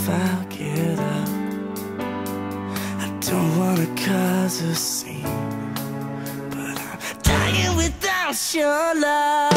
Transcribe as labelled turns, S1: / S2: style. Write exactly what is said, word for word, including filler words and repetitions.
S1: if I'll get up. I don't wanna cause a scene, but I'm dying without your love.